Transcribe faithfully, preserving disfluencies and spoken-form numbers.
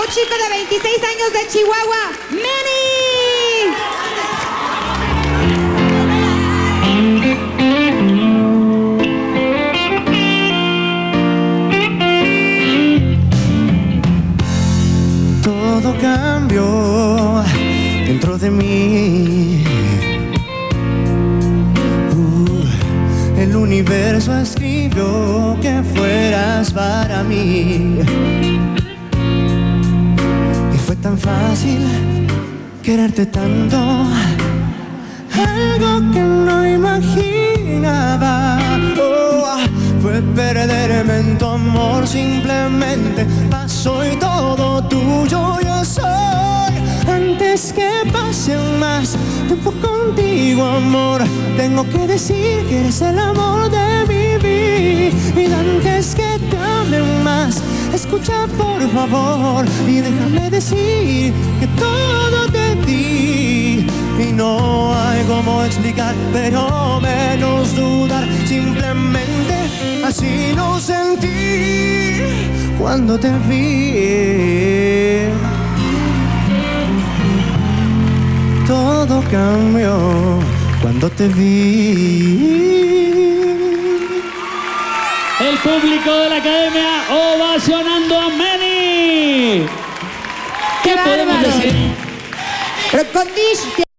un chico de veintiséis años de Chihuahua, Manny. Todo cambió dentro de mí. Uh, el universo escribió que fueras para mí. Y fue tan fácil quererte tanto, algo que no imaginaba. Oh, fue perderme en tu amor, simplemente pasó y todo tuyo yo soy. Antes que pase más tiempo contigo, amor, tengo que decir que eres el amor de mi vida. Antes que te ame más, escucha por favor y déjame decir que todo te di. Y no hay cómo explicar, pero menos dudar. Simplemente así lo sentí cuando te vi. Todo cambió cuando te vi. El público de la academia ovacionando a Manny. ¿Qué, ¿Qué podemos decir? Recognition.